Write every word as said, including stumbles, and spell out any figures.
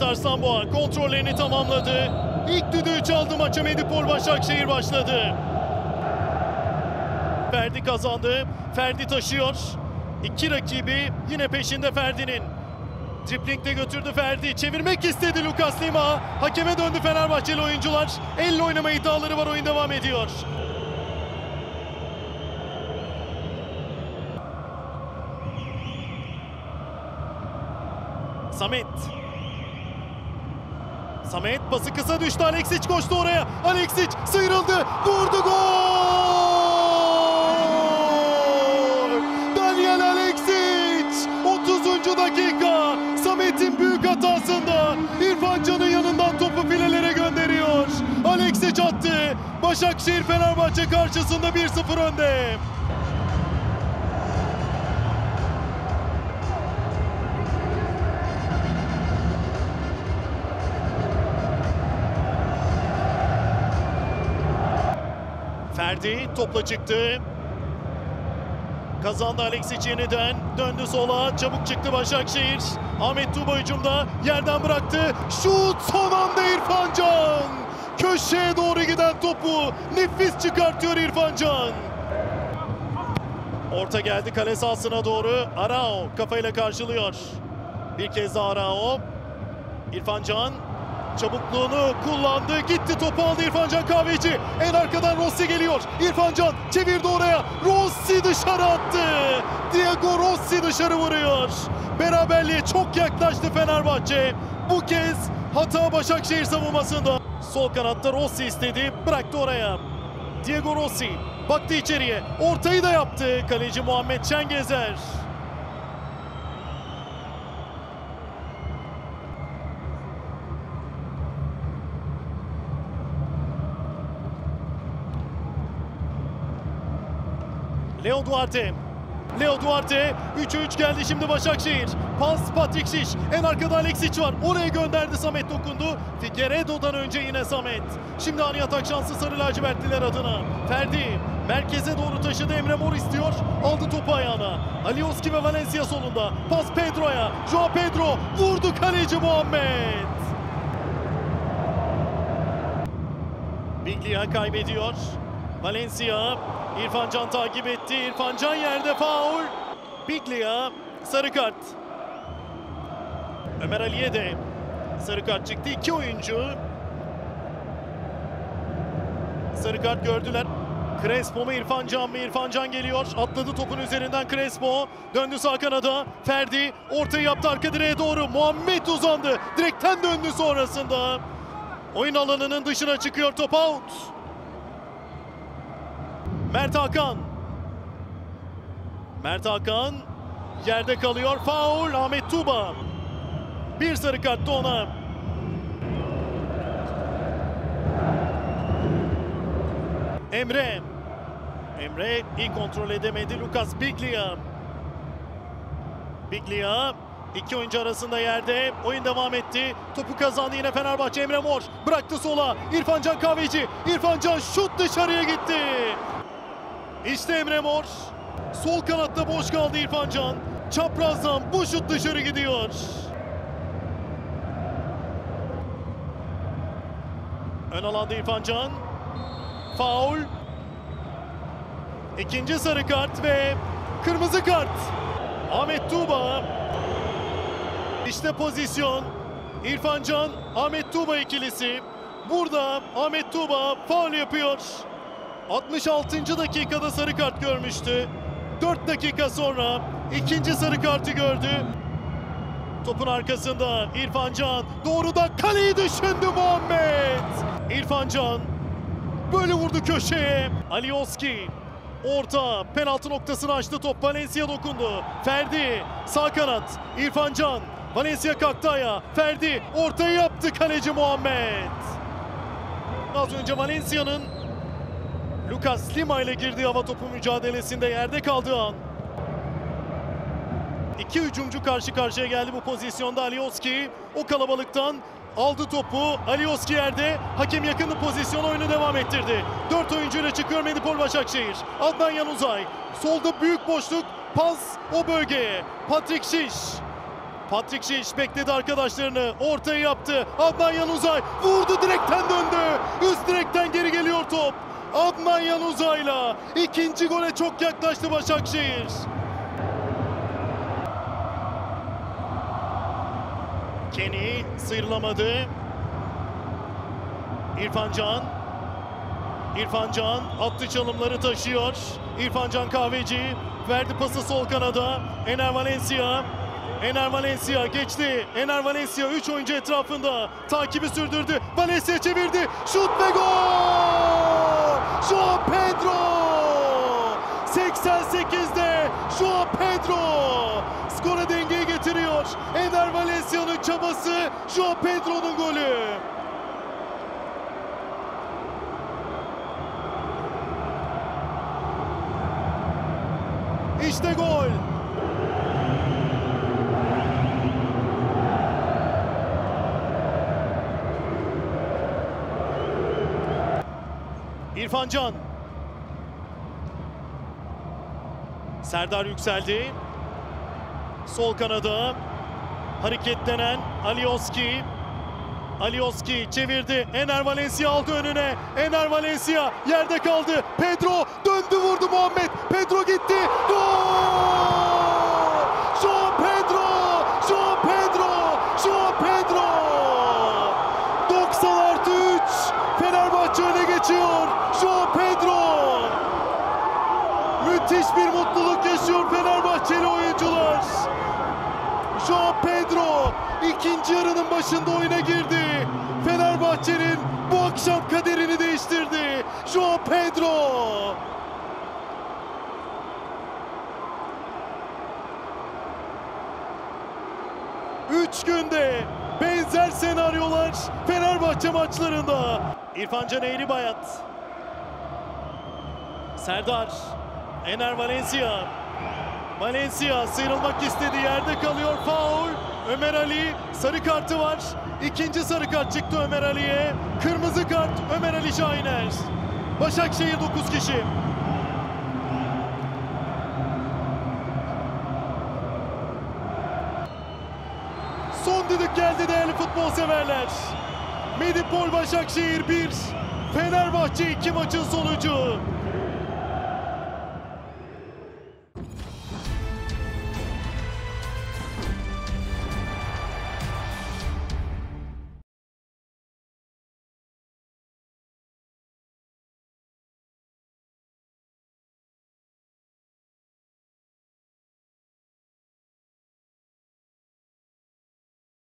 Murat Arslanboğa kontrollerini tamamladı. İlk düdüğü çaldı maça. Medipol Başakşehir başladı. Ferdi kazandı. Ferdi taşıyor. İki rakibi yine peşinde Ferdi'nin. Dripling'de götürdü Ferdi. Çevirmek istedi Lucas Lima. Hakeme döndü Fenerbahçeli oyuncular. Elle oynama iddiaları var. Oyun devam ediyor. Samet. Samet pası kısa düştü. Aleksic koştu oraya. Aleksic sıyrıldı. Vurdu, gol! Daniel Aleksic. otuzuncu dakika. Samet'in büyük hatasında İrfan Can'ın yanından topu filelere gönderiyor. Aleksic attı. Başakşehir Fenerbahçe karşısında bir sıfır önde. Ferdi topla çıktı. Kazandı Aleksic yeniden. Döndü sola. Çabuk çıktı Başakşehir. Ahmet Tuğba hücumda. Yerden bıraktı. Şut son anda İrfan Can. Köşeye doğru giden topu nefis çıkartıyor İrfan Can. Orta geldi kale sahasına doğru. Arao kafayla karşılıyor. Bir kez daha Arao. İrfan Can çabukluğunu kullandı. Gitti, topu aldı İrfan Can Kahveci. En arkadan Rossi geliyor. İrfan Can çevirdi oraya. Rossi dışarı attı. Diego Rossi dışarı vuruyor. Beraberliğe çok yaklaştı Fenerbahçe. Bu kez hata Başakşehir savunmasında. Sol kanatta Rossi istedi. Bıraktı oraya. Diego Rossi baktı içeriye. Ortayı da yaptı. Kaleci Muhammed Şengezer. Leo Duarte. Leo Duarte. üçe üç geldi şimdi Başakşehir. Pas Patrick Şiş. En arkada Aleksic var. Oraya gönderdi, Samet dokundu. Figueiredo'dan önce yine Samet. Şimdi ani atak şansı Sarı Lacivertliler adına. Ferdi merkeze doğru taşıdı. Emre Mor istiyor. Aldı topu ayağına. Alioski ve Valencia solunda. Pas Pedro'ya. Joao Pedro vurdu, kaleci Muhammed. Biglia kaybediyor. Valencia. İrfan Can takip etti. İrfan Can yerde, faul. Biglia sarı kart. Ömer Ali'ye de sarı kart çıktı. İki oyuncu sarı kart gördüler. Crespo mu İrfan Can mı? İrfan Can geliyor. Atladı topun üzerinden Crespo. Döndü sağ kanada. Ferdi ortayı yaptı arka direğe doğru. Muhammed uzandı. Direkten döndü sonrasında. Oyun alanının dışına çıkıyor. Top out. Mert Hakan. Mert Hakan yerde kalıyor. Faul Ahmet Tuğba. Bir sarı karttı ona. Emre. Emre iyi kontrol edemedi. Lucas Biglia. Biglia iki oyuncu arasında yerde. Oyun devam etti. Topu kazandı yine Fenerbahçe. Emre Mor bıraktı sola. İrfan Can Kahveci. İrfan Can şut dışarıya gitti. İşte Emre Mor. Sol kanatta boş kaldı İrfan Can. Çaprazdan bu şut dışarı gidiyor. Ön alanda İrfan Can. Faul. İkinci sarı kart ve kırmızı kart. Ahmet Tuğba. İşte pozisyon. İrfan Can, Ahmet Tuğba ikilisi. Burada Ahmet Tuğba faul yapıyor. altmış altıncı dakikada sarı kart görmüştü. dört dakika sonra ikinci sarı kartı gördü. Topun arkasında İrfan Can doğrudan kaleyi düşündü Muhammed. İrfan Can böyle vurdu köşeye. Alioski orta penaltı noktasını açtı, top Valencia dokundu. Ferdi sağ kanat. İrfan Can, Valencia kalktı ayağa. Ferdi ortayı yaptı, kaleci Muhammed. Az önce Valencia'nın Lucas Lima ile girdiği hava topu mücadelesinde yerde kaldığı an. İki hücumcu karşı karşıya geldi bu pozisyonda. Alioski o kalabalıktan aldı topu. Alioski yerde. Hakem yakındı pozisyon, oyunu devam ettirdi. Dört oyuncuyla çıkıyor Medipol Başakşehir. Adnan Yanuzay. Solda büyük boşluk. Pas o bölgeye. Patrick Şiş. Patrick Schick bekledi arkadaşlarını. Ortayı yaptı. Adnan Yanuzay vurdu, direkten döndü. Üst direkten geri geliyor top. Adnan Yanuzay'la ikinci gole çok yaklaştı Başakşehir. Kenny sıyrılamadı. İrfan Can. İrfan Can attı, çalımları taşıyor. İrfan Can Kahveci verdi pası sol kanada. Ener Valencia. Ener Valencia geçti. Ener Valencia üç oyuncu etrafında takibi sürdürdü. Valencia çevirdi. Şut ve gol! João Pedro! seksen sekizde João Pedro skora dengeyi getiriyor. Ener Valencia'nın çabası, João Pedro'nun golü. İşte gol. İrfan Can. Serdar yükseldi. Sol kanada hareketlenen Alioski. Alioski çevirdi. Ener Valencia aldı önüne. Ener Valencia yerde kaldı. Pedro döndü, vurdu Muhammed. Pedro gitti. Gol! João Pedro! João Pedro! João Pedro! doksan artı üç. Fenerbahçe öne geçiyor. João Pedro! Müthiş bir mutluluk yaşıyor Fenerbahçeli oyuncular. João Pedro ikinci yarının başında oyuna girdi. Fenerbahçe'nin bu akşam kaderini değiştirdi. João Pedro. Üç günde benzer senaryolar Fenerbahçe maçlarında. İrfan Can Eğribayat. Serdar. Ener Valencia. Valencia sıyrılmak istedi, yerde kalıyor, faul. Ömer Ali, sarı kartı var. İkinci sarı kart çıktı Ömer Ali'ye. Kırmızı kart Ömer Ali Şahiner. Başakşehir dokuz kişi. Son düdük geldi değerli futbol severler. Medipol Başakşehir bir, Fenerbahçe iki maçın sonucu.